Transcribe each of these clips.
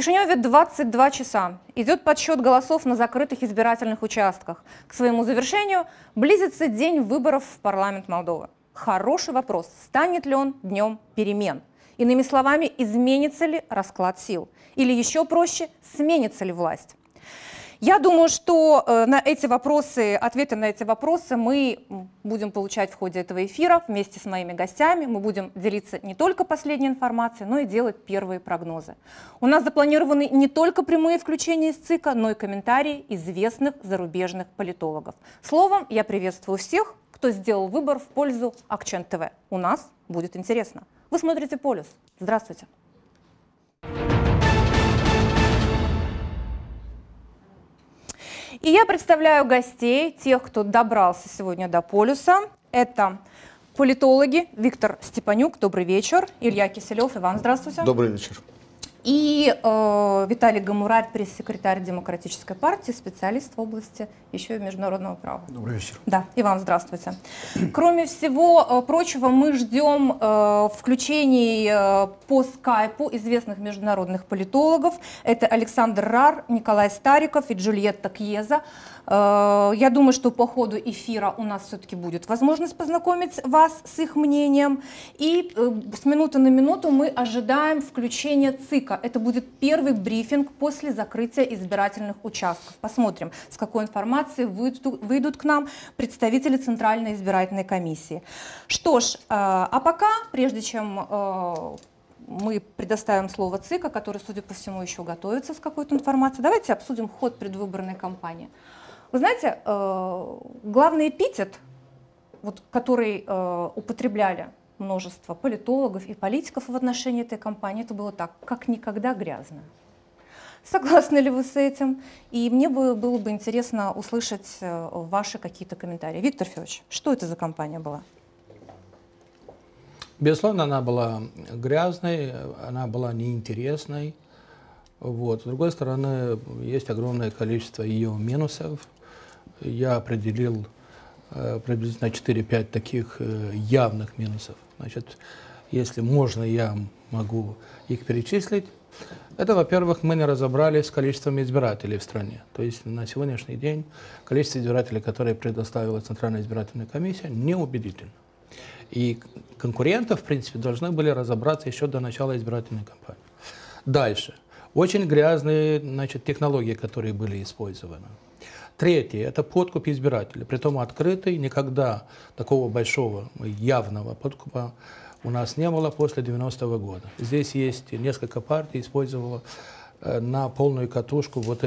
Кишиневе 22 часа. Идет подсчет голосов на закрытых избирательных участках. К своему завершению близится день выборов в парламент Молдовы. Хороший вопрос, станет ли он днем перемен? Иными словами, изменится ли расклад сил? Или еще проще, сменится ли власть? Я думаю, что на эти вопросы, ответы на эти вопросы мы будем получать в ходе этого эфира вместе с моими гостями. Мы будем делиться не только последней информацией, но и делать первые прогнозы. У нас запланированы не только прямые включения из ЦИКа, но и комментарии известных зарубежных политологов. Словом, я приветствую всех, кто сделал выбор в пользу Акчент ТВ. У нас будет интересно. Вы смотрите «Полюс». Здравствуйте. И я представляю гостей, тех, кто добрался сегодня до «Полюса». Это политологи Виктор Степанюк, добрый вечер, Илья Киселев, Иван, здравствуйте. Добрый вечер. И Виталий Гамурарь, пресс-секретарь Демократической партии, специалист в области еще и международного права. Добрый вечер. Да, Иван, здравствуйте. Кроме всего прочего, мы ждем включений по скайпу известных международных политологов. Это Александр Рар, Николай Стариков и Джульетта Кьеза. Я думаю, что по ходу эфира у нас все-таки будет возможность познакомить вас с их мнением. И с минуты на минуту мы ожидаем включения ЦИКа. Это будет первый брифинг после закрытия избирательных участков. Посмотрим, с какой информацией выйдут к нам представители Центральной избирательной комиссии. Что ж, а пока, прежде чем мы предоставим слово ЦИКа, который, судя по всему, еще готовится с какой-то информацией, давайте обсудим ход предвыборной кампании. Вы знаете, главный эпитет, вот, который употребляли множество политологов и политиков в отношении этой кампании, это было так: как никогда грязно. Согласны ли вы с этим? И мне было бы интересно услышать ваши какие-то комментарии. Виктор Федорович, что это за кампания была? Безусловно, она была грязной, она была неинтересной. Вот. С другой стороны, есть огромное количество ее минусов. Я определил приблизительно 4-5 таких явных минусов. Значит, если можно, я могу их перечислить. Это, во-первых, мы не разобрались с количеством избирателей в стране. То есть на сегодняшний день количество избирателей, которые предоставила Центральная избирательная комиссия, неубедительно. И конкуренты, в принципе, должны были разобраться еще до начала избирательной кампании. Дальше. Очень грязные, значит, технологии, которые были использованы. Третье – это подкуп избирателей. Притом открытый, никогда такого большого явного подкупа у нас не было после 90-го года. Здесь есть несколько партий, использовало на полную катушку вот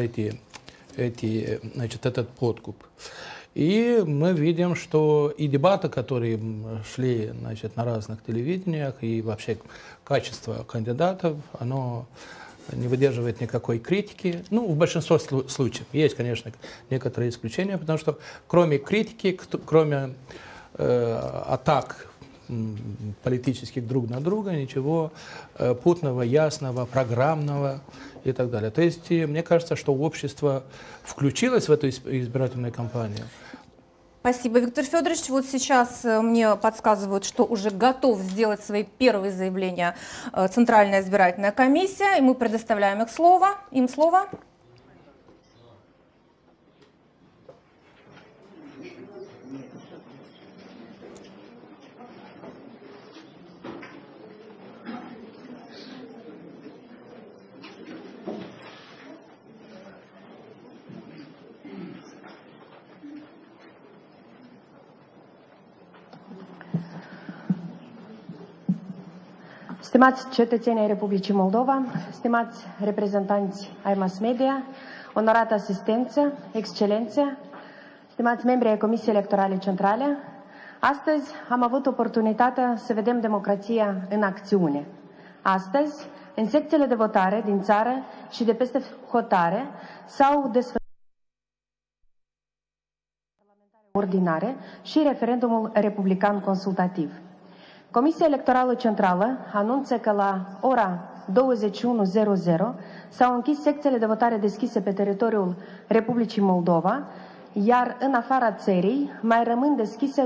этот подкуп. И мы видим, что и дебаты, которые шли, значит, на разных телевидениях, и вообще качество кандидатов, оно не выдерживает никакой критики. Ну, в большинстве случаев. Есть, конечно, некоторые исключения, потому что кроме критики, кроме атак политических друг на друга, ничего путного, ясного, программного и так далее. То есть, мне кажется, что общество включилось в эту избирательную кампанию. Спасибо, Виктор Федорович. Вот сейчас мне подсказывают, что уже готов сделать свои первые заявления Центральная избирательная комиссия, и мы предоставляем им слово. Stimați cetățeni ai Republicii Moldova, stimați reprezentanți ai mass media, onorată asistență, excelență, stimați membri ai Comisiei Electorale Centrale, astăzi am avut oportunitatea să vedem democrația în acțiune. Astăzi, în secțiile de votare din țară și de peste hotare s-au desfășurat parlamentare ordinare și referendumul republican consultativ. Comisia Electorală Centrală anunță că la ora 21:00 s-au închis secțiile de votare deschise pe teritoriul Republicii Moldova, iar în afara țării mai rămân deschise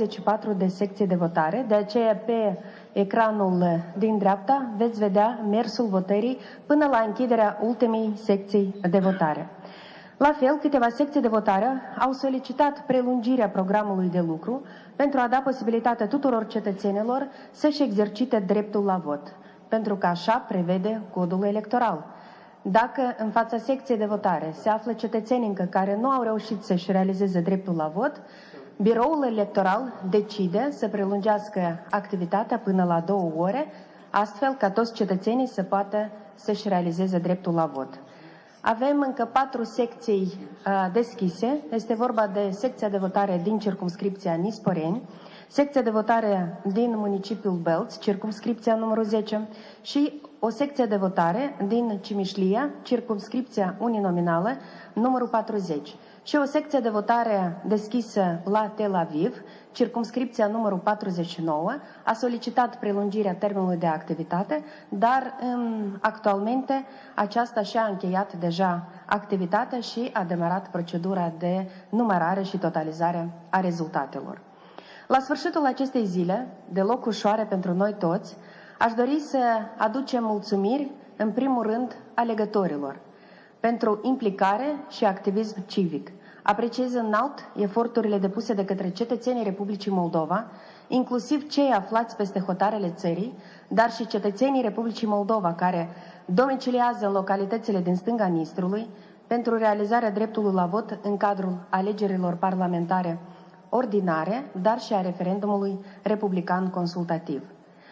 24 de secții de votare, de aceea pe ecranul din dreapta veți vedea mersul votării până la închiderea ultimei secții de votare. La fel, câteva secții de votare au solicitat prelungirea programului de lucru pentru a da posibilitatea tuturor cetățenilor să-și exercite dreptul la vot, pentru că așa prevede codul electoral. Dacă în fața secției de votare se află cetățeni încă care nu au reușit să-și realizeze dreptul la vot, biroul electoral decide să prelungească activitatea până la 2 ore, astfel ca toți cetățenii să poată să-și realizeze dreptul la vot. Avem încă 4 secții deschise. Este vorba de secția de votare din circumscripția Nisporeni, secția de votare din municipiul Belț, circumscripția numărul 10, și o secție de votare din Cimișlia, circumscripția uninominală, numărul 40. Și o secție de votare deschisă la Tel Aviv, circumscripția numărul 49, a solicitat prelungirea termenului de activitate, dar actualmente aceasta și-a încheiat deja activitatea și a demarat procedura de numărare și totalizare a rezultatelor. La sfârșitul acestei zile, deloc ușoare pentru noi toți, aș dori să aducem mulțumiri, în primul rând, alegătorilor, pentru implicare și activism civic. Apreciez înalt eforturile depuse de către cetățenii Republicii Moldova, inclusiv cei aflați peste hotarele țării, dar și cetățenii Republicii Moldova care domiciliază în localitățile din stânga Nistrului pentru realizarea dreptului la vot în cadrul alegerilor parlamentare ordinare, dar și a referendumului republican consultativ.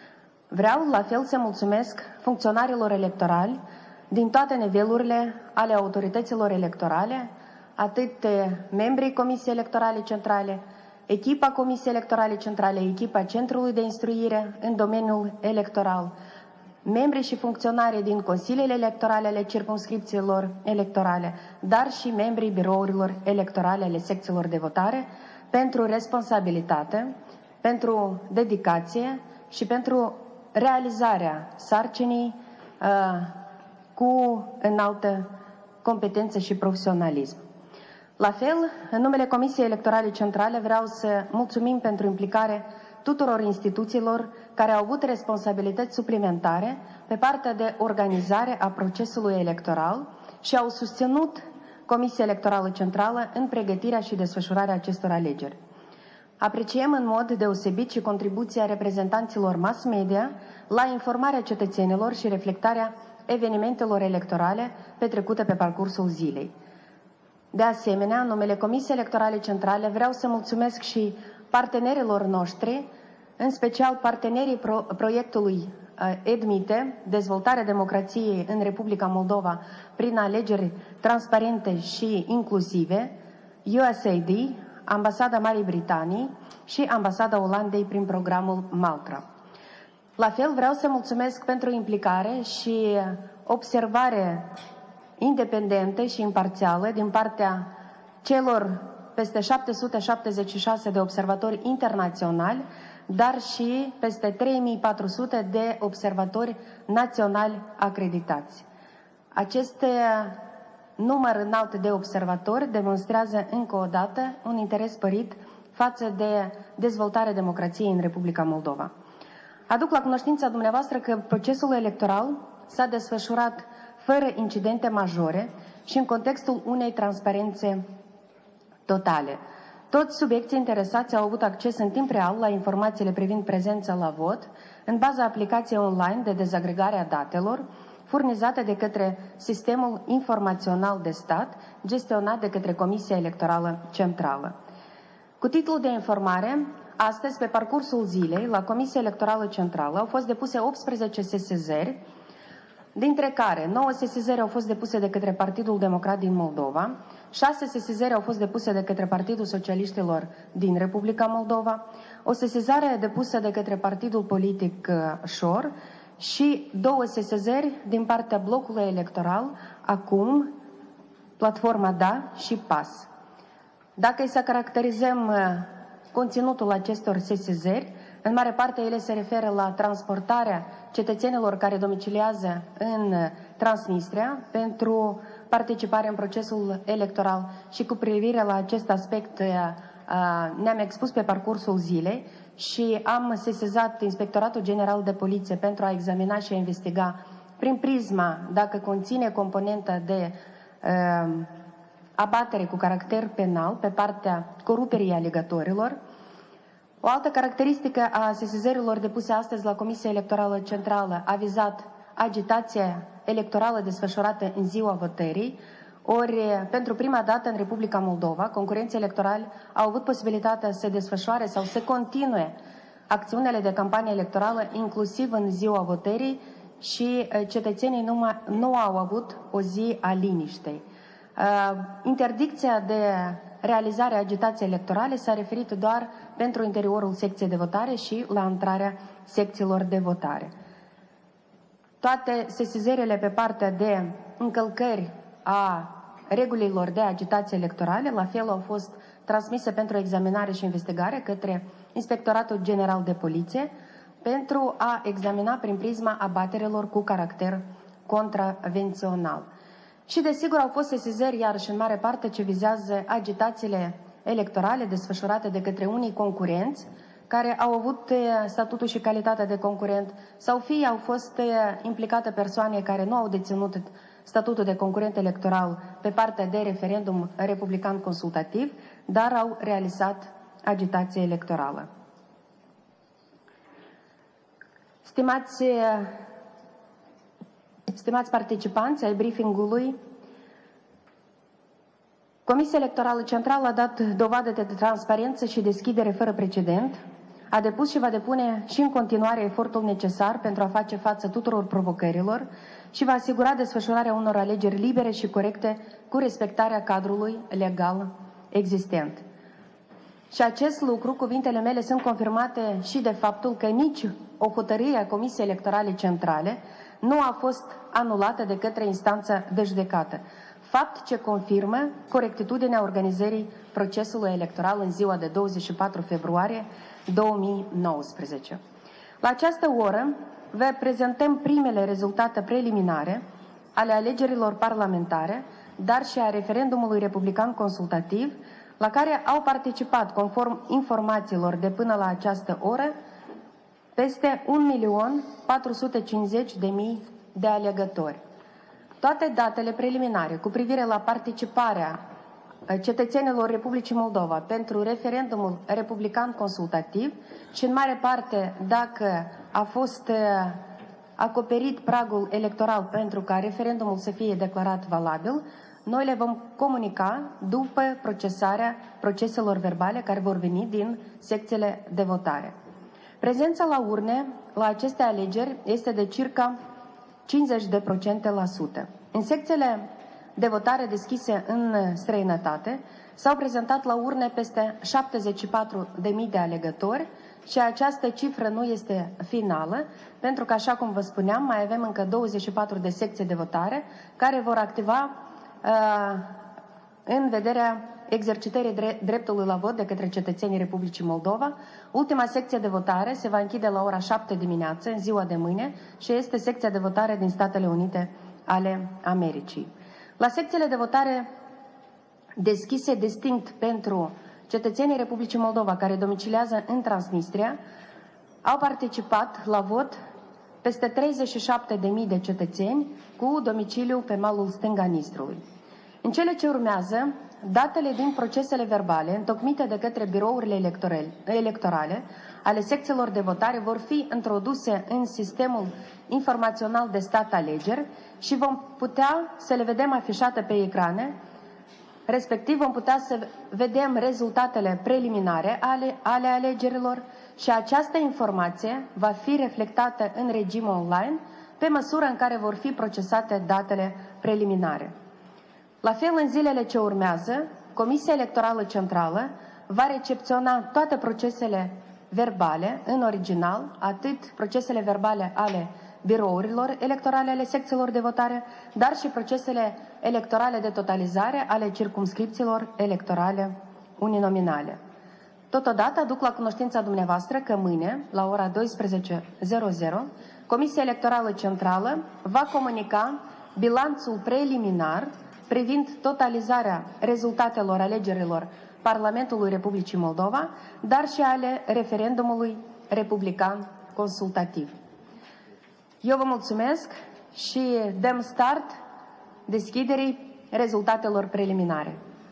Vreau la fel să mulțumesc funcționarilor electorali din toate nivelurile ale autorităților electorale, atât membrii Comisiei Electorale Centrale, echipa Comisiei Electorale Centrale, echipa Centrului de Instruire în domeniul electoral, membrii și funcționarii din consiliile electorale ale circumscripțiilor electorale, dar și membrii birourilor electorale ale secțiilor de votare, pentru responsabilitate, pentru dedicație și pentru realizarea sarcinii cu înaltă competență și profesionalism. La fel, în numele Comisiei Electorale Centrale vreau să mulțumim pentru implicare tuturor instituțiilor care au avut responsabilități suplimentare pe partea de organizare a procesului electoral și au susținut Comisia Electorală Centrală în pregătirea și desfășurarea acestor alegeri. Apreciem în mod deosebit și contribuția reprezentanților mass media la informarea cetățenilor și reflectarea evenimentelor electorale petrecute pe parcursul zilei. De asemenea, în numele Comisiei Electorale Centrale vreau să mulțumesc și partenerilor noștri, în special partenerii proiectului EDMITE, Dezvoltarea Democrației în Republica Moldova prin alegeri transparente și inclusive, USAID, Ambasada Marii Britanii și Ambasada Olandei prin programul Maltra. La fel vreau să mulțumesc pentru implicare și observare independentă și imparțială din partea celor peste 776 de observatori internaționali, dar și peste 3400 de observatori naționali acreditați. Acest număr înalt de observatori demonstrează încă o dată un interes sporit față de dezvoltarea democrației în Republica Moldova. Aduc la cunoștința dumneavoastră că procesul electoral s-a desfășurat fără incidente majore și în contextul unei transparențe totale. Toți subiecții interesați au avut acces în timp real la informațiile privind prezența la vot, în baza aplicației online de dezagregare a datelor, furnizate de către Sistemul Informațional de Stat, gestionat de către Comisia Electorală Centrală. Cu titlul de informare, astăzi, pe parcursul zilei, la Comisia Electorală Centrală au fost depuse 18 sesizări, dintre care 9 sesizări au fost depuse de către Partidul Democrat din Moldova, 6 sesizări au fost depuse de către Partidul Socialiștilor din Republica Moldova, o sesizare depusă de către Partidul Politic Șor și 2 sesizări din partea blocului electoral, acum Platforma Da și PAS. Dacă să caracterizăm conținutul acestor sesizări, în mare parte ele se referă la transportarea cetățenilor care domiciliază în Transnistria pentru participare în procesul electoral și cu privire la acest aspect ne-am expus pe parcursul zilei și am sesizat Inspectoratul General de Poliție pentru a examina și a investiga prin prisma dacă conține componentă de abatere cu caracter penal pe partea coruperii alegătorilor. O altă caracteristică a sesizărilor depuse astăzi la Comisia Electorală Centrală a vizat agitația electorală desfășurată în ziua votării, ori pentru prima dată în Republica Moldova, concurenții electorali au avut posibilitatea să desfășoare sau să continue acțiunile de campanie electorală inclusiv în ziua votării și cetățenii nu au avut o zi a liniștei. Interdicția de realizare a agitației electorale s-a referit doar pentru interiorul secției de votare și la intrarea secțiilor de votare. Toate sesizările pe partea de încălcări a regulilor de agitație electorale, la fel au fost transmise pentru examinare și investigare către Inspectoratul General de Poliție pentru a examina prin prisma abaterelor cu caracter contravențional. Și desigur au fost sesizări iarăși în mare parte ce vizează agitațiile electorale desfășurate de către unii concurenți care au avut statutul și calitatea de concurent sau fie au fost implicate persoane care nu au deținut statutul de concurent electoral pe partea de referendum republican consultativ, dar au realizat agitație electorală. Stimați participanți ai briefingului, Comisia Electorală Centrală a dat dovadă de transparență și deschidere fără precedent, a depus și va depune și în continuare efortul necesar pentru a face față tuturor provocărilor și va asigura desfășurarea unor alegeri libere și corecte cu respectarea cadrului legal existent. Și acest lucru, cuvintele mele, sunt confirmate și de faptul că nici o hotărâre a Comisiei Electorale Centrale nu a fost anulată de către instanța de judecată. Fapt ce confirmă corectitudinea organizării procesului electoral în ziua de 24 februarie 2019. La această oră vă prezentăm primele rezultate preliminare ale alegerilor parlamentare, dar și a referendumului republican consultativ, la care au participat, conform informațiilor de până la această oră, peste 1.450.000 de alegători. Toate datele preliminare cu privire la participarea cetățenilor Republicii Moldova pentru referendumul republican consultativ și în mare parte dacă a fost acoperit pragul electoral pentru ca referendumul să fie declarat valabil, noi le vom comunica după procesarea proceselor verbale care vor veni din secțiile de votare. Prezența la urne la aceste alegeri este de circa 50%. În secțiile de votare deschise în străinătate s-au prezentat la urne peste 74.000 de alegători și această cifră nu este finală, pentru că, așa cum vă spuneam, mai avem încă 24 de secții de votare care vor activa în vederea exercitării dreptului la vot de către cetățenii Republicii Moldova. Ultima secție de votare se va închide la ora 7 dimineață, în ziua de mâine, și este secția de votare din Statele Unite ale Americii. La secțiile de votare deschise distinct pentru cetățenii Republicii Moldova care domiciliază în Transnistria, au participat la vot peste 37.000 de cetățeni cu domiciliu pe malul stâng a Nistrului. În cele ce urmează, datele din procesele verbale întocmite de către birourile electorale ale secțiilor de votare vor fi introduse în sistemul informațional de stat alegeri și vom putea să le vedem afișate pe ecrane, respectiv vom putea să vedem rezultatele preliminare ale alegerilor și această informație va fi reflectată în regim online pe măsură în care vor fi procesate datele preliminare. La fel, în zilele ce urmează, Comisia Electorală Centrală va recepționa toate procesele verbale în original, atât procesele verbale ale birourilor electorale ale secțiilor de votare, dar și procesele electorale de totalizare ale circumscripțiilor electorale uninominale. Totodată aduc la cunoștința dumneavoastră că mâine, la ora 12:00, Comisia Electorală Centrală va comunica bilanțul preliminar privind totalizarea rezultatelor alegerilor Parlamentului Republicii Moldova, dar și ale referendumului republican consultativ. Eu vă mulțumesc și dăm start deschiderii rezultatelor preliminare.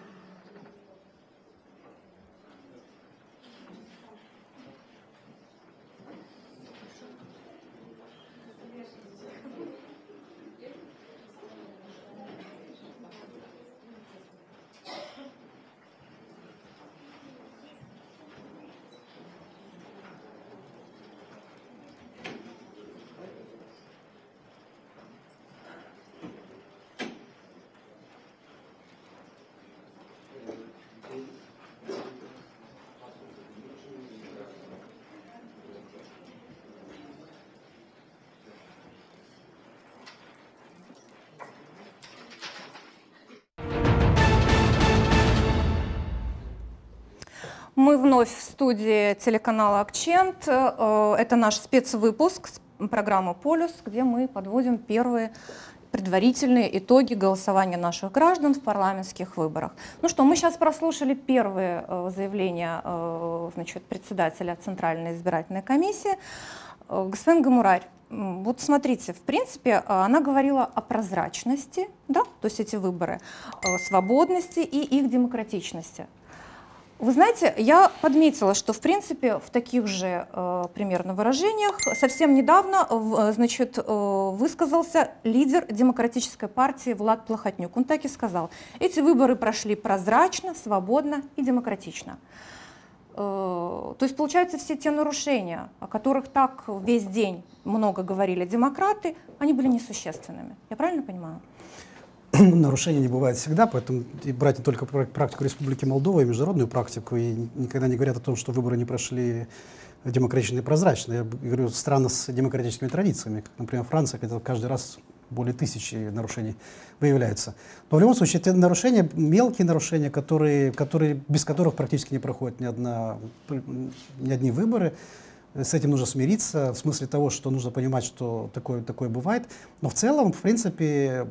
Мы вновь в студии телеканала «Акчент». Это наш спецвыпуск программы «Полюс», где мы подводим первые предварительные итоги голосования наших граждан в парламентских выборах. Ну что, мы сейчас прослушали первые заявления значит, председателя Центральной избирательной комиссии. Господин Гамурарь, вот смотрите, в принципе, она говорила о прозрачности, да, то есть эти выборы, свободности и их демократичности. Вы знаете, я подметила, что, в принципе, в таких же примерно выражениях совсем недавно значит, высказался лидер Демократической партии Влад Плохотнюк. Он так и сказал: эти выборы прошли прозрачно, свободно и демократично. То есть, получается, все те нарушения, о которых так весь день много говорили демократы, они были несущественными. Я правильно понимаю? Нарушений не бывает всегда, поэтому брать не только практику Республики Молдова, и международную практику, и никогда не говорят о том, что выборы не прошли демократично и прозрачно. Я говорю, страны с демократическими традициями, как, например, Франция, где каждый раз более 1000 нарушений выявляется. Но в любом случае, это нарушения, мелкие нарушения, без которых практически не проходят ни одни выборы. С этим нужно смириться, в смысле того, что нужно понимать, что такое бывает. Но в целом, в принципе,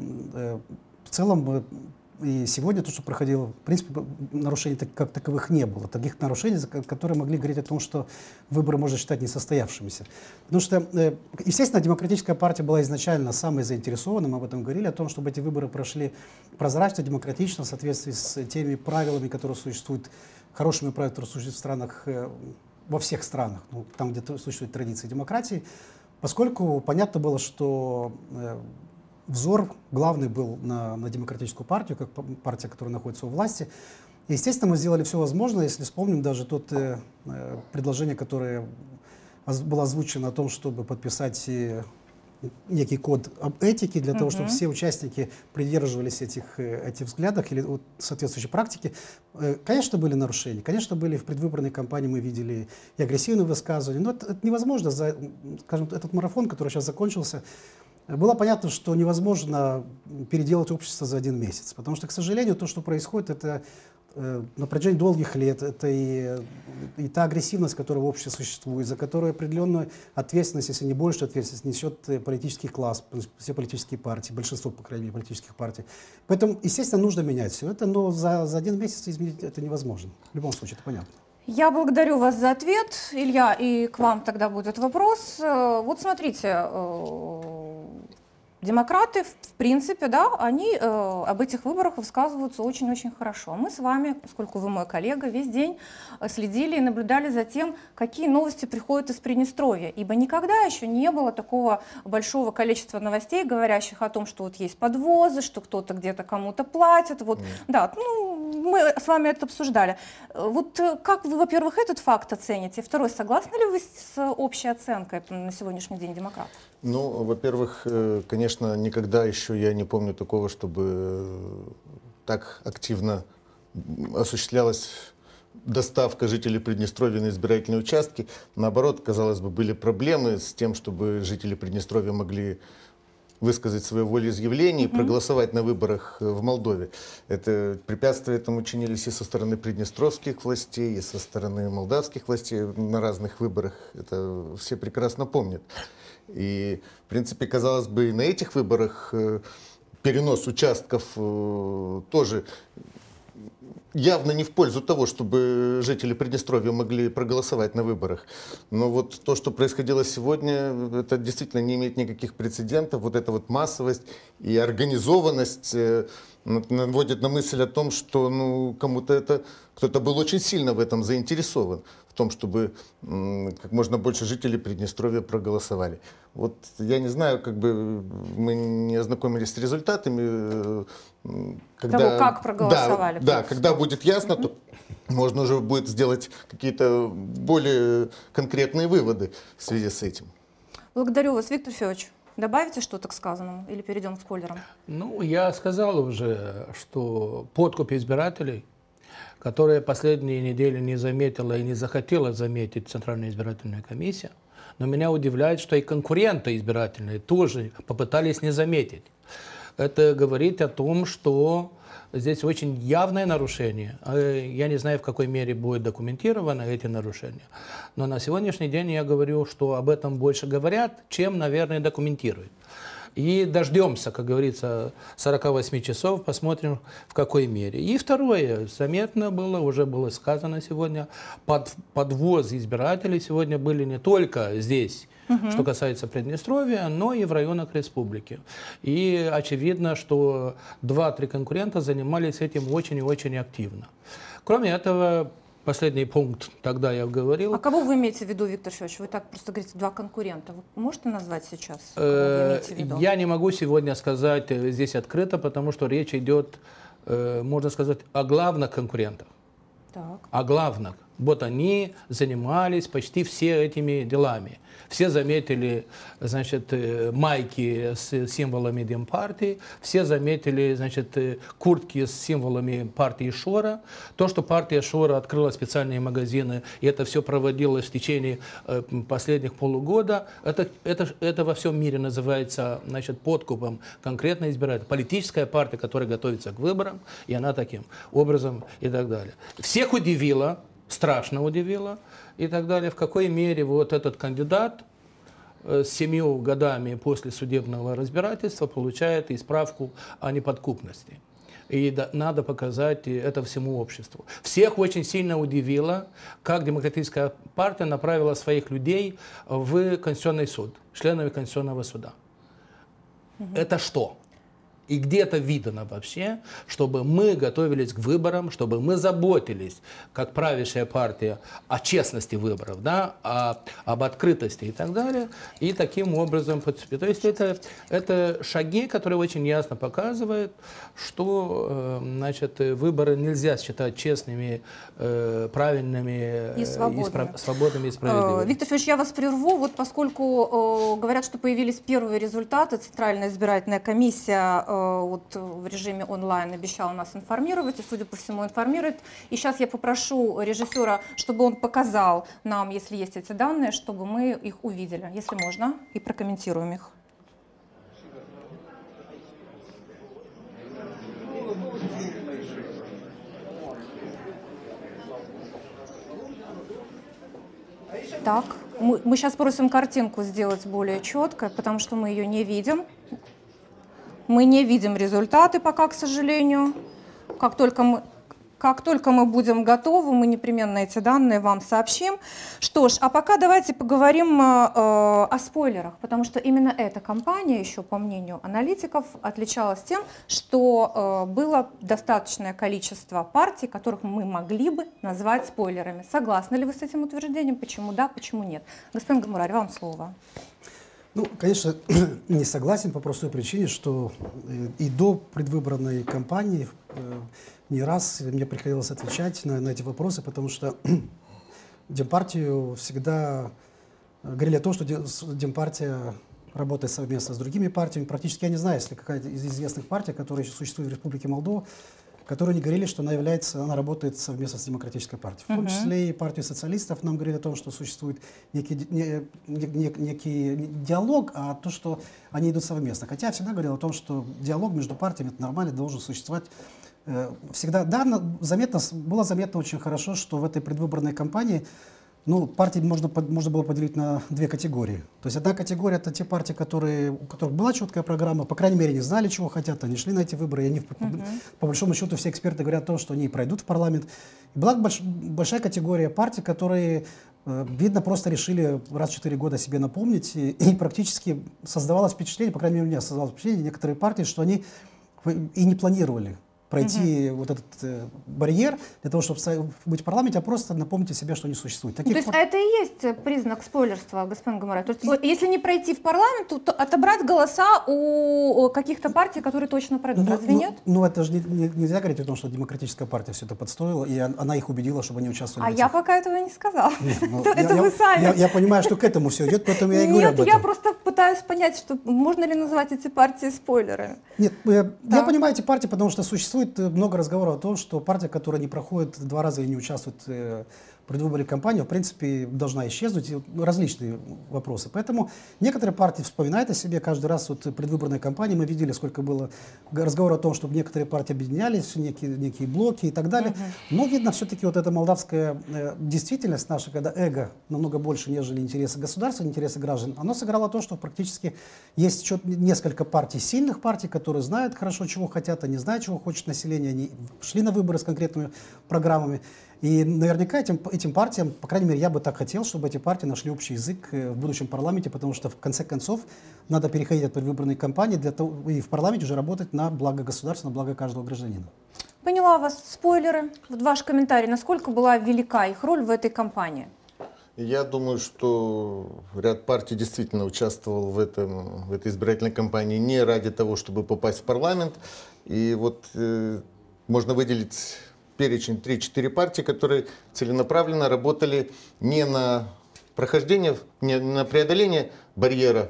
и сегодня то, что проходило, в принципе, нарушений как таковых не было. Таких нарушений, которые могли говорить о том, что выборы можно считать несостоявшимися. Потому что, естественно, Демократическая партия была изначально самой заинтересованной, мы об этом говорили, о том, чтобы эти выборы прошли прозрачно, демократично, в соответствии с теми правилами, которые существуют, хорошими правилами, которые существуют в странах, во всех странах, ну, там, где существуют традиции демократии, поскольку понятно было, что взор главный был на Демократическую партию, как партия, которая находится у власти. И, естественно, мы сделали все возможное, если вспомним даже предложение, которое было озвучено о том, чтобы подписать некий код об этике, для того, чтобы все участники придерживались этих взглядов или соответствующей практики. Конечно, были нарушения, конечно, были в предвыборной кампании, мы видели и агрессивные высказывания, но это невозможно, скажем, этот марафон, который сейчас закончился, было понятно, что невозможно переделать общество за один месяц, потому что, к сожалению, то, что происходит, это на протяжении долгих лет, это и та агрессивность, которая в обществе существует, за которую определенную ответственность, если не больше ответственность, несет политический класс, все политические партии, большинство, по крайней мере, политических партий. Поэтому, естественно, нужно менять все это, но за один месяц изменить это невозможно. В любом случае, это понятно. Я благодарю вас за ответ, Илья, и к вам тогда будет вопрос. Вот смотрите, демократы, в принципе, да, они об этих выборах высказываются очень-очень хорошо. Мы с вами, поскольку вы мой коллега, весь день следили и наблюдали за тем, какие новости приходят из Приднестровья. Ибо никогда еще не было такого большого количества новостей, говорящих о том, что вот есть подвозы, что кто-то где-то кому-то платит. Вот, да, ну, мы с вами это обсуждали. Вот как вы, во-первых, этот факт оцените? Второй, согласны ли вы с общей оценкой на сегодняшний день демократов? Ну, во-первых, конечно, никогда еще я не помню такого, чтобы так активно осуществлялась доставка жителей Приднестровья на избирательные участки. Наоборот, казалось бы, были проблемы с тем, чтобы жители Приднестровья могли высказать свое волеизъявление и проголосовать на выборах в Молдове. Это препятствия этому чинились и со стороны приднестровских властей, и со стороны молдавских властей на разных выборах. Это все прекрасно помнят. И, в принципе, казалось бы, и на этих выборах перенос участков тоже явно не в пользу того, чтобы жители Приднестровья могли проголосовать на выборах. Но вот то, что происходило сегодня, это действительно не имеет никаких прецедентов. Вот эта вот массовость и организованность наводит на мысль о том, что кто-то был очень сильно в этом заинтересован, в том, чтобы как можно больше жителей Приднестровья проголосовали. Вот я не знаю, мы не ознакомились с результатами. Того, как проголосовали. Да, когда будет ясно, то можно уже будет сделать какие-то более конкретные выводы в связи с этим. Благодарю вас, Виктор Федорович. Добавите что-то к сказанному или перейдем к спойлерам? Ну, я сказал уже, что подкуп избирателей, которые последние недели не заметила и не захотела заметить Центральная избирательная комиссия, но меня удивляет, что и конкуренты избирательные тоже попытались не заметить. Это говорит о том, что здесь очень явное нарушение. Я не знаю, в какой мере будет документировано эти нарушения, но на сегодняшний день я говорю, что об этом больше говорят, чем, наверное, документируют. И дождемся, как говорится, 48 часов, посмотрим, в какой мере. И второе, заметно было, уже было сказано сегодня, подвоз избирателей сегодня были не только здесь, что касается Приднестровья, но и в районах республики. И очевидно, что 2-3 конкурента занимались этим очень и очень активно. Кроме этого, последний пункт, тогда я говорил. А кого вы имеете в виду, Виктор Федорович? Вы так просто говорите, 2 конкурента. Вы можете назвать сейчас, кого вы имеете в виду? Я не могу сегодня сказать здесь открыто, потому что речь идет, можно сказать, о главных конкурентах. Так. О главных. Вот они занимались почти все этими делами. Все заметили, значит, майки с символами Демпартии, все заметили, значит, куртки с символами партии Шора. То, что партия Шора открыла специальные магазины, и это все проводилось в течение последних полугода, это во всем мире называется, значит, подкупом конкретно избирателей. Политическая партия, которая готовится к выборам, и она таким образом и так далее. Всех удивило, страшно удивило и так далее, в какой мере вот этот кандидат с 7 годами после судебного разбирательства получает и справку о неподкупности. И надо показать это всему обществу. Всех очень сильно удивило, как Демократическая партия направила своих людей в Конституционный суд, членами Конституционного суда. Это что? И где-то видно вообще, чтобы мы готовились к выборам, чтобы мы заботились, как правящая партия, о честности выборов, да, об открытости и так далее. И таким образом, то есть это шаги, которые очень ясно показывают, что, значит, выборы нельзя считать честными, правильными, и свободными. Свободными и справедливыми. Виктор Федорович, я вас прерву. Вот поскольку говорят, что появились первые результаты, Центральная избирательная комиссия вот в режиме онлайн обещала нас информировать, и, судя по всему, информирует. И сейчас я попрошу режиссера, чтобы он показал нам, если есть эти данные, чтобы мы их увидели, если можно, и прокомментируем их. Так, мы сейчас просим картинку сделать более четкой, потому что мы ее не видим. Мы не видим результаты пока, к сожалению. Как только мы будем готовы, мы непременно эти данные вам сообщим. Что ж, а пока давайте поговорим о спойлерах, потому что именно эта кампания, еще по мнению аналитиков, отличалась тем, что было достаточное количество партий, которых мы могли бы назвать спойлерами. Согласны ли вы с этим утверждением? Почему да, почему нет? Господин Гамурарь, вам слово. Ну, конечно, не согласен по простой причине, что и до предвыборной кампании не раз мне приходилось отвечать на эти вопросы, потому что Демпартию всегда говорили о том, что Демпартия работает совместно с другими партиями. Практически я не знаю, если какая-то из известных партий, которые существуют в Республике Молдова, которые не говорили, что она работает совместно с Демократической партией. В том числе и партию социалистов нам говорили о том, что существует некий диалог, а то, что они идут совместно. Хотя я всегда говорил о том, что диалог между партиями это нормально, должен существовать. Всегда, да, было заметно очень хорошо, что в этой предвыборной кампании Ну, партии можно было поделить на две категории. То есть одна категория — это те партии, у которых была четкая программа, по крайней мере, не знали, чего хотят, они шли на эти выборы, и они, по большому счету, все эксперты говорят о том, что они пройдут в парламент. И была большая категория партий, которые, видно, просто решили раз в 4 года себе напомнить, и практически создавалось впечатление, по крайней мере, у меня создавалось впечатление, некоторые партии, что они и не планировали пройти вот этот барьер для того, чтобы быть в парламенте, а просто напомните себе, что они существуют. То есть это и есть признак спойлерства, господин Гамарай? То есть если не пройти в парламент, то отобрать голоса у каких-то партий, которые точно пройдут, разве нет? Ну, это же нельзя говорить о том, что демократическая партия все это подстроила, и она их убедила, чтобы они участвовали. А я пока этого не сказала. Это вы Я сами. понимаю, что к этому все идет, поэтому я и говорю об этом. Нет, я просто пытаюсь понять, что можно ли называть эти партии спойлерами. Нет, я понимаю эти партии, потому что существует много разговоров о том, что партия, которая не проходит 2 раза и не участвует в предвыборной кампании, в принципе, должна исчезнуть. Различные вопросы. Поэтому некоторые партии вспоминают о себе каждый раз вот предвыборной кампании. Мы видели, сколько было разговоров о том, чтобы некоторые партии объединялись, некие блоки и так далее. Но видно все-таки вот эта молдавская действительность наша, когда эго намного больше, нежели интересы государства, интересы граждан, оно сыграло то, что практически есть несколько партий, сильных партий, которые знают хорошо, чего хотят, они знают, чего хочет население, они шли на выборы с конкретными программами. И наверняка этим партиям, по крайней мере, я бы так хотел, чтобы эти партии нашли общий язык в будущем парламенте, потому что в конце концов надо переходить от предвыборной кампании и в парламенте уже работать на благо государства, на благо каждого гражданина. Поняла вас. Спойлеры. Вот ваш комментарий. Насколько была велика их роль в этой кампании? Я думаю, что ряд партий действительно участвовал в этой избирательной кампании не ради того, чтобы попасть в парламент. И вот можно выделить перечень 3-4 партии, которые целенаправленно работали не на прохождение, не на преодоление барьера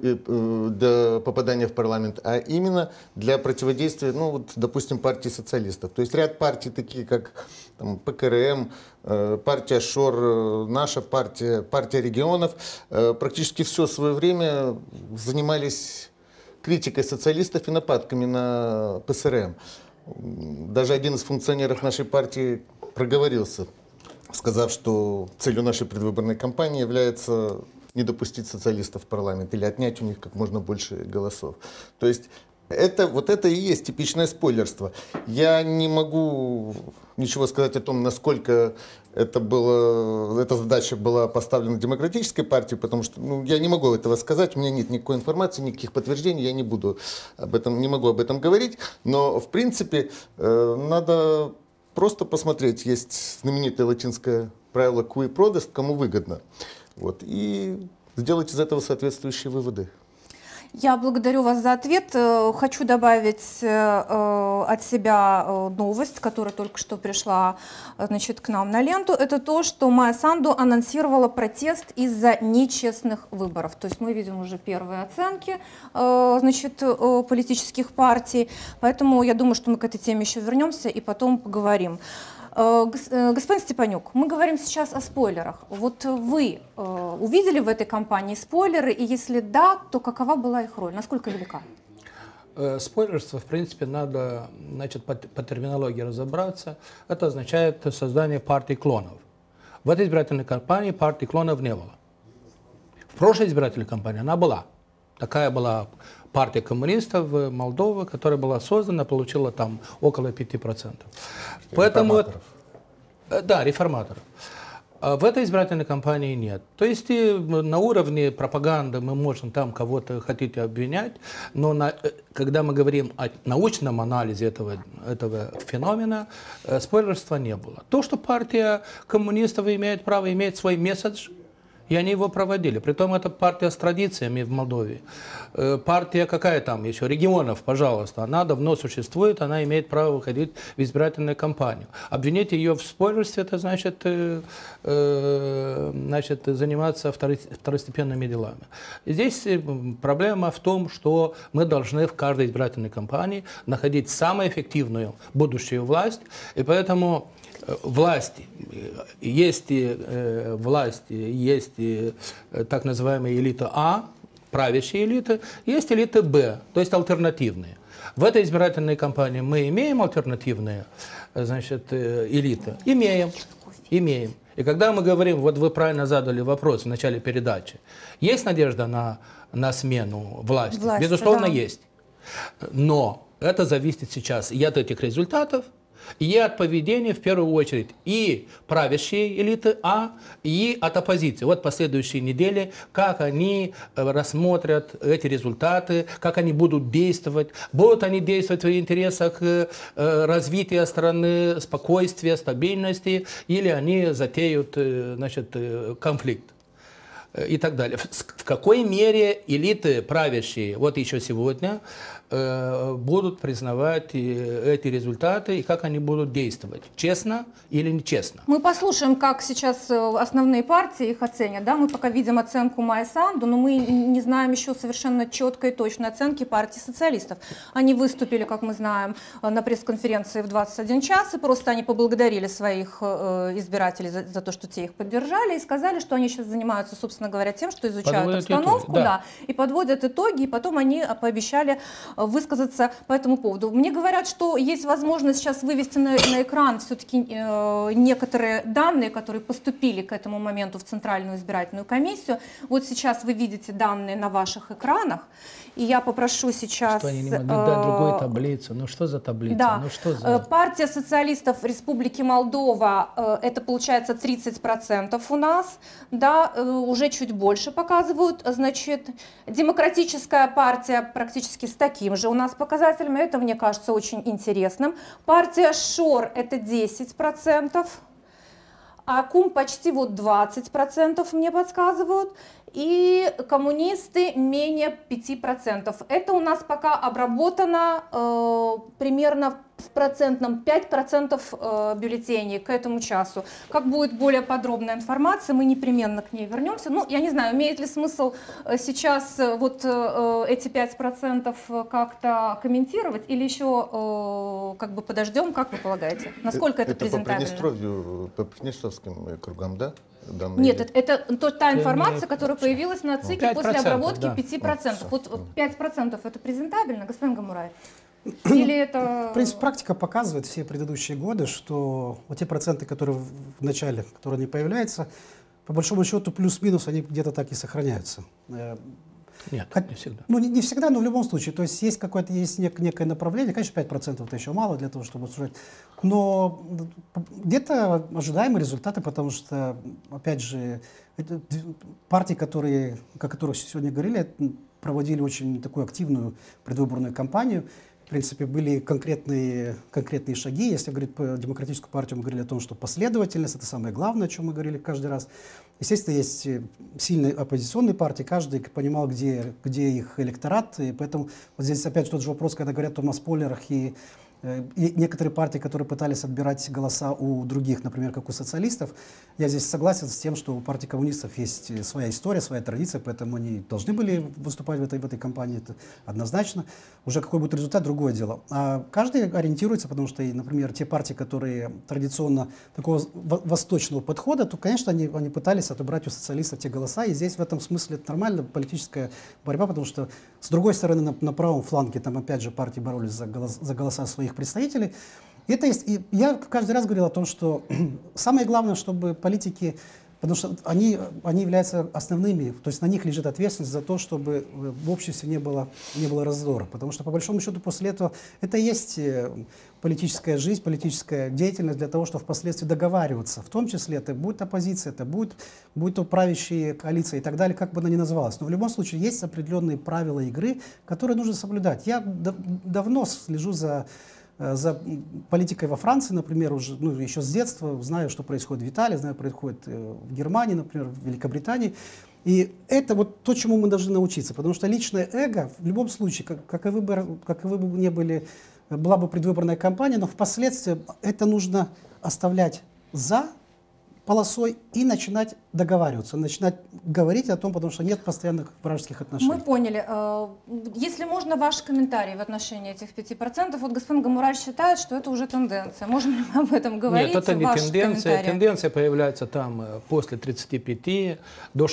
до попадания в парламент, а именно для противодействия, ну вот, допустим, партии социалистов. То есть ряд партий, такие как там, ПКРМ, партия ШОР, наша партия, партия регионов, практически все свое время занимались критикой социалистов и нападками на ПСРМ. Даже один из функционеров нашей партии проговорился, сказав, что целью нашей предвыборной кампании является не допустить социалистов в парламент или отнять у них как можно больше голосов. То есть вот это и есть типичное спойлерство. Я не могу ничего сказать о том, насколько эта задача была поставлена демократической партией, потому что я не могу этого сказать, у меня нет никакой информации, никаких подтверждений, я не могу об этом говорить, но в принципе надо просто посмотреть, есть знаменитое латинское правило «cui prodest», кому выгодно, вот, и сделать из этого соответствующие выводы. Я благодарю вас за ответ. Хочу добавить от себя новость, которая только что пришла, значит, к нам на ленту. Это то, что Майя Санду анонсировала протест из-за нечестных выборов. То есть мы видим уже первые оценки, значит, политических партий. Поэтому я думаю, что мы к этой теме еще вернемся и потом поговорим. Господин Степанюк, мы говорим сейчас о спойлерах. Вот вы увидели в этой кампании спойлеры, и если да, то какова была их роль, насколько велика? Спойлерство, в принципе, надо, значит, по терминологии разобраться. Это означает создание партий клонов. В этой избирательной кампании партий клонов не было. В прошлой избирательной кампании она была. Такая была партия коммунистов Молдовы, которая была создана, получила там около 5%. Поэтому, реформаторов. Да, реформаторов. В этой избирательной кампании нет. То есть на уровне пропаганды мы можем там кого-то хотите обвинять, но когда мы говорим о научном анализе этого феномена, спойлерства не было. То, что партия коммунистов имеет право иметь свой месседж, и они его проводили. Притом это партия с традициями в Молдове. Партия какая там еще? Регионов, пожалуйста. Она давно существует, она имеет право выходить в избирательную кампанию. Обвинить ее в спойлерстве, это значит заниматься второстепенными делами. Здесь проблема в том, что мы должны в каждой избирательной кампании находить самую эффективную будущую власть, и поэтому власти, есть так называемая элита А, правящая элита, есть элита Б, то есть альтернативные. В этой избирательной кампании мы имеем альтернативные, значит, элиты? Имеем. Имеем. И когда мы говорим, вот вы правильно задали вопрос в начале передачи, есть надежда на смену власти? Безусловно, да. есть. Но это зависит сейчас и от этих результатов, и от поведения, в первую очередь, и правящей элиты, и от оппозиции. Вот последующие недели, как они рассмотрят эти результаты, как они будут действовать. Будут они действовать в интересах развития страны, спокойствия, стабильности, или они затеют, значит, конфликт и так далее. В какой мере элиты правящие, вот еще сегодня, будут признавать эти результаты и как они будут действовать, честно или нечестно. Мы послушаем, как сейчас основные партии их оценят. Да? Мы пока видим оценку Майи Санду, но мы не знаем еще совершенно четкой и точной оценки партии социалистов. Они выступили, как мы знаем, на пресс-конференции в 21 час, и просто они поблагодарили своих избирателей за то, что те их поддержали, и сказали, что они сейчас занимаются, собственно говоря, тем, что изучают обстановку, да, и подводят итоги, и потом они пообещали высказаться по этому поводу. Мне говорят, что есть возможность сейчас вывести на экран все-таки некоторые данные, которые поступили к этому моменту в Центральную избирательную комиссию. Вот сейчас вы видите данные на ваших экранах, и я попрошу сейчас... Что они не могли дать другую таблицу? Ну что за таблица? Да. Ну, что за... Партия социалистов Республики Молдова, это получается 30% у нас, да, уже чуть больше показывают. Значит, Демократическая партия практически с таким же у нас показателем, это, мне кажется, очень интересным. Партия ШОР это 10%, а КУМ почти вот 20% мне подсказывают. И коммунисты менее 5%. Это у нас пока обработано примерно в процентном 5% бюллетеней к этому часу. Как будет более подробная информация, мы непременно к ней вернемся. Ну, я не знаю, имеет ли смысл сейчас вот эти 5% как-то комментировать или еще как бы подождем, как вы полагаете? Насколько это презентабельно? По Приднестровским кругам, да? Нет, это та информация, которая появилась на ЦИКе после обработки 5%. Вот 5% это презентабельно, господин Гамурай? Или это... В принципе, практика показывает все предыдущие годы, что вот те проценты, которые в начале, которые не появляются, по большому счету плюс-минус они где-то так и сохраняются. Нет, не всегда. Ну, не всегда, но в любом случае. То есть есть какое-то некое направление. Конечно, 5% это еще мало для того, чтобы обсуждать. Но где-то ожидаемые результаты, потому что, опять же, партии, о которых сегодня говорили, проводили очень такую активную предвыборную кампанию. В принципе, были конкретные шаги. Если говорить по Демократическую партию, мы говорили о том, что последовательность — это самое главное, о чем мы говорили каждый раз. Естественно, есть сильные оппозиционные партии, каждый понимал, где их электорат. И поэтому вот здесь опять тот же вопрос, когда говорят о масполерах и некоторые партии, которые пытались отбирать голоса у других, например, как у социалистов, я здесь согласен с тем, что у партии коммунистов есть своя история, своя традиция, поэтому они должны были выступать в этой кампании, это однозначно. Уже какой будет результат, другое дело. А каждый ориентируется, потому что, например, те партии, которые традиционно такого восточного подхода, то, конечно, они пытались отобрать у социалистов те голоса, и здесь в этом смысле это нормальная политическая борьба, потому что, с другой стороны, на правом фланге, там опять же партии боролись за голоса своих представителей. Это есть, и я каждый раз говорил о том, что самое главное, чтобы политики, потому что они являются основными, то есть на них лежит ответственность за то, чтобы в обществе не было раздора. Потому что, по большому счету, после этого это и есть политическая жизнь, политическая деятельность для того, чтобы впоследствии договариваться. В том числе это будет оппозиция, это будет правящие коалиции и так далее, как бы она ни называлась. Но в любом случае есть определенные правила игры, которые нужно соблюдать. Я давно слежу за политикой во Франции, например, уже еще с детства, знаю, что происходит в Италии, знаю, что происходит в Германии, например, в Великобритании. И это вот то, чему мы должны научиться, потому что личное эго в любом случае, каковы бы ни были, была бы предвыборная кампания, но впоследствии это нужно оставлять за полосой и начинать договариваться, начинать говорить о том, потому что нет постоянных вражеских отношений. Мы поняли. Если можно, ваши комментарии в отношении этих 5%. Вот господин Гамурай считает, что это уже тенденция. Можем ли мы об этом говорить? Нет, это не тенденция. Тенденция появляется там после 35 до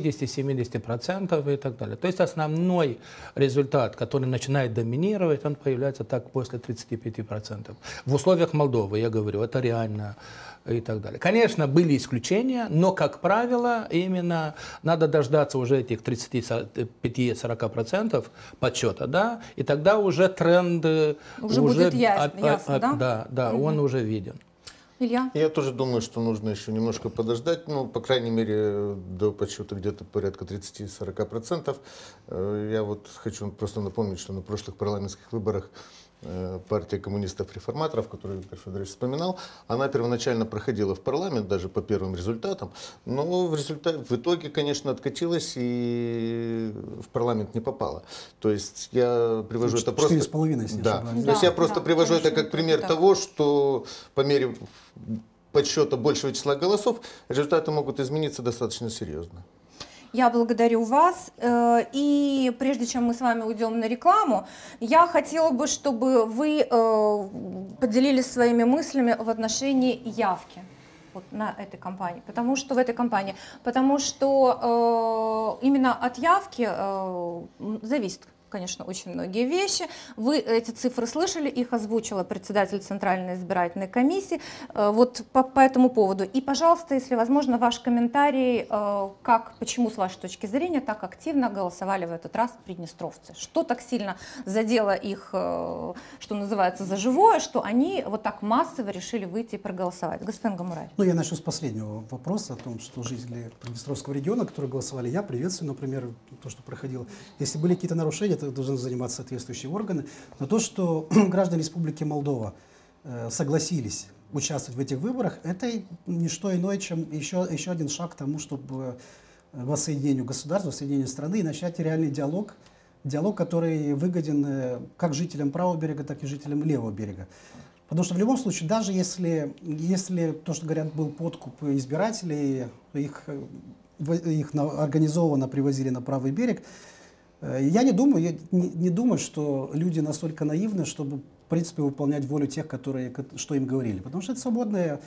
60-70% и так далее. То есть основной результат, который начинает доминировать, он появляется так после 35%. В условиях Молдовы, я говорю, это реально и так далее. Конечно, были исключения, но, как правило, именно надо дождаться уже этих 35-40% подсчета, да, и тогда уже тренд уже будет ясно, да? Да, он уже виден. Илья? Я тоже думаю, что нужно еще немножко подождать, ну, по крайней мере, до подсчета где-то порядка 30-40%. Я вот хочу просто напомнить, что на прошлых парламентских выборах партия коммунистов-реформаторов, которую Виктор Федорович вспоминал, она первоначально проходила в парламент, даже по первым результатам, но в итоге, конечно, откатилась и в парламент не попала. То есть я привожу это просто... 4,5, если да. не ошибаюсь. То есть я просто привожу это как пример того, что по мере подсчета большего числа голосов результаты могут измениться достаточно серьезно. Я благодарю вас. И прежде чем мы с вами уйдем на рекламу, я хотела бы, чтобы вы поделились своими мыслями в отношении явки вот на этой кампании. Потому что именно от явки зависит, конечно, очень многие вещи. Вы эти цифры слышали, их озвучила председатель Центральной избирательной комиссии. Вот по этому поводу. И, пожалуйста, если возможно, ваш комментарий, почему, с вашей точки зрения, так активно голосовали в этот раз приднестровцы? Что так сильно задело их, что называется, за живое, что они вот так массово решили выйти и проголосовать? Господин Гамурай. Ну, я начну с последнего вопроса о том, что жители Приднестровского региона, которые голосовали, я приветствую, например, то, что проходило. Если были какие-то нарушения, это должны заниматься соответствующие органы. Но то, что граждане Республики Молдова согласились участвовать в этих выборах, это не что иное, чем еще один шаг к тому, чтобы воссоединению государства, воссоединению страны и начать реальный диалог, который выгоден как жителям правого берега, так и жителям левого берега. Потому что в любом случае, даже если то, что говорят, был подкуп избирателей, их организованно привозили на правый берег, я не думаю, что люди настолько наивны, чтобы, в принципе, выполнять волю тех, что им говорили. Потому что это свободная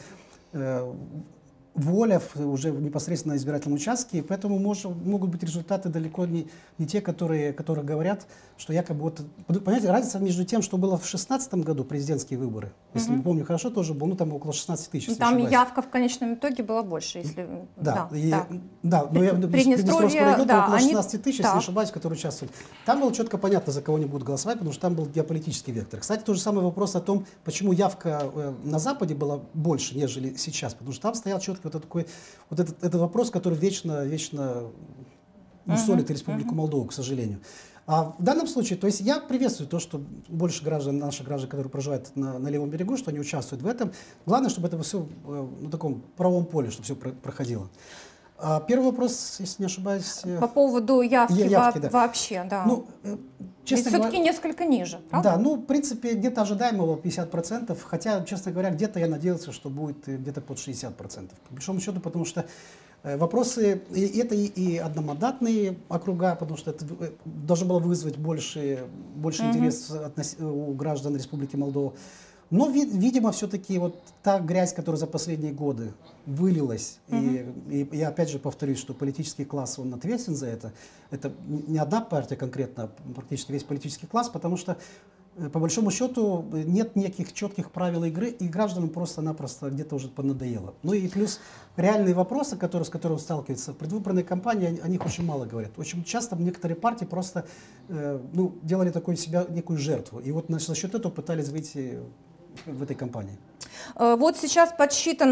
воля уже непосредственно на избирательном участке, и поэтому могут быть результаты далеко не те, которые говорят, что якобы вот... Понимаете, разница между тем, что было в 2016 году президентские выборы, если не помню хорошо, тоже было, там около 16 тысяч. Там явка в конечном итоге была больше, если... Да, но я Приднестровский регион около 16 тысяч, если не ошибаюсь, которые участвовали. Там было четко понятно, за кого они будут голосовать, потому что там был геополитический вектор. Кстати, тот же самый вопрос о том, почему явка на Западе была больше, нежели сейчас, потому что там стоял четко этот вопрос, который вечно мусолит Республику Молдову, к сожалению. А в данном случае, то есть я приветствую то, что больше наших граждан, которые проживают на левом берегу, что они участвуют в этом. Главное, чтобы это все на таком правовом поле, чтобы все проходило. Первый вопрос, если не ошибаюсь... По поводу явки да. Вообще, да. Ну, честно говоря, все-таки несколько ниже, правда? Да, ну, в принципе, где-то ожидаемого 50%, хотя, честно говоря, где-то я надеялся, что будет где-то под 60%. По большому счету, потому что вопросы, это и одномандатные округа, потому что это должно было вызвать больше интерес у граждан Республики Молдова. Но, видимо, все-таки вот та грязь, которая за последние годы вылилась, и я опять же повторюсь, что политический класс, он ответственен за это. Это не одна партия конкретно, а практически весь политический класс, потому что, по большому счету, нет никаких четких правил игры, и гражданам просто-напросто где-то уже поднадоело. Ну и плюс реальные вопросы, с которыми сталкиваются в предвыборной кампании, о них очень мало говорят. Очень часто некоторые партии просто делали такую себя некую жертву. И вот за счет этого пытались выйти в этой кампании. Вот сейчас подсчитано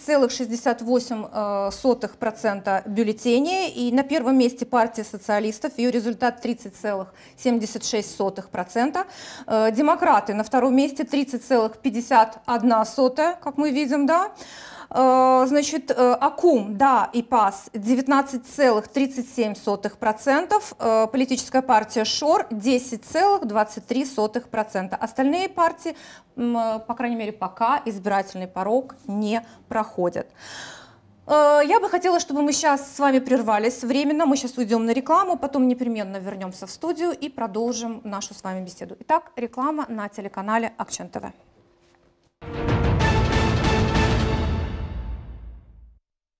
6,68% бюллетеней, и на первом месте партия социалистов, ее результат 30,76%. Демократы на втором месте 30,51%, как мы видим, да. Значит, АКУМ, да, и ПАС 19,37%, политическая партия ШОР 10,23%. Остальные партии, по крайней мере, пока избирательный порог не проходят. Я бы хотела, чтобы мы сейчас с вами прервались временно, мы сейчас уйдем на рекламу, потом непременно вернемся в студию и продолжим нашу с вами беседу. Итак, реклама на телеканале Акчен ТВ.